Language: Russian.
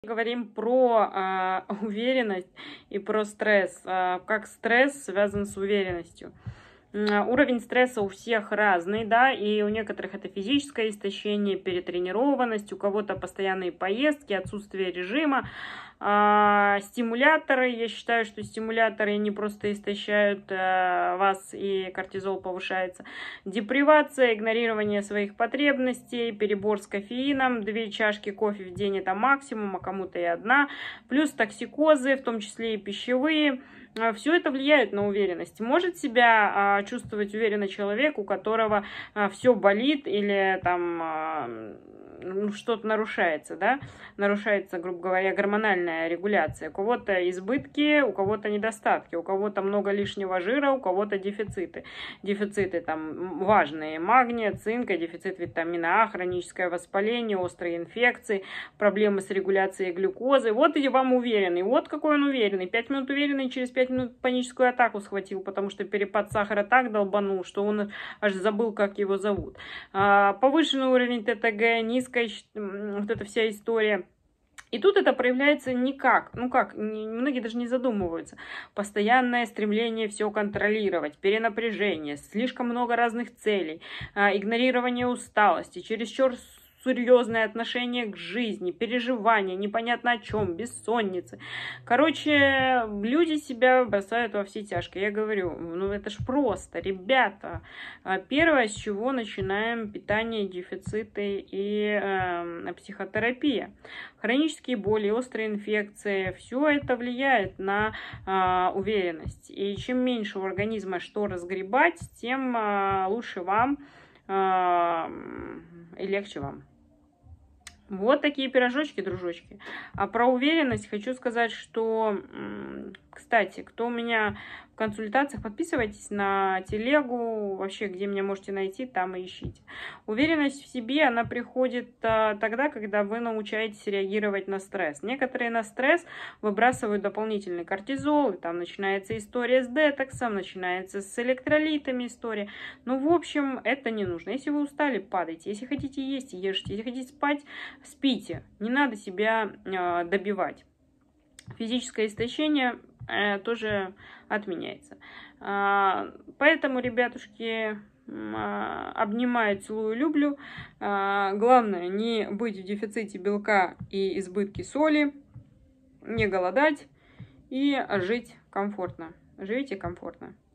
Говорим про уверенность и про стресс. Как стресс связан с уверенностью. Уровень стресса у всех разный, да, и у некоторых это физическое истощение, перетренированность, у кого-то постоянные поездки, отсутствие режима. Стимуляторы, я считаю, что стимуляторы не просто истощают вас, и кортизол повышается. Депривация, игнорирование своих потребностей, перебор с кофеином, 2 чашки кофе в день это максимум, а кому-то и 1, плюс токсикозы, в том числе и пищевые. Все это влияет на уверенность. Может себя чувствовать уверенно человек, у которого все болит или там что-то нарушается, да, нарушается, грубо говоря, гормональная регуляция. У кого-то избытки, у кого-то недостатки, у кого-то много лишнего жира, у кого-то дефициты. Дефициты там важные: магния, цинка, дефицит витамина А, хроническое воспаление, острые инфекции, проблемы с регуляцией глюкозы. Вот и вам уверенный. Вот какой он уверенный. 5 минут уверенный, через 5 минут паническую атаку схватил, потому что перепад сахара так долбанул, что он аж забыл, как его зовут. Повышенный уровень ТТГ, низкая вот эта вся история. И тут это проявляется никак, многие даже не задумываются. Постоянное стремление все контролировать, перенапряжение, слишком много разных целей, игнорирование усталости, чересчур серьезное отношение к жизни, переживания, непонятно о чем, бессонницы. Короче, люди себя бросают во все тяжкие. Я говорю, ну это ж просто, ребята. Первое, с чего начинаем: питание, дефициты и психотерапия. Хронические боли, острые инфекции, все это влияет на уверенность. И чем меньше у организма что разгребать, тем лучше вам и легче вам. Вот такие пирожочки, дружочки. А про уверенность хочу сказать, что, кстати, кто у меня в консультациях, подписывайтесь на телегу, вообще, где меня можете найти, там и ищите. Уверенность в себе, она приходит тогда, когда вы научаетесь реагировать на стресс. Некоторые на стресс выбрасывают дополнительный кортизол, и там начинается история с детоксом, начинается с электролитами история. Ну, в общем, это не нужно. Если вы устали, падайте. Если хотите есть, ешьте. Если хотите спать, спите. Не надо себя добивать. Физическое истощение тоже отменяется. Поэтому, ребятушки, обнимаю, целую, люблю. Главное не быть в дефиците белка и избытке соли, не голодать и жить комфортно. Живите комфортно.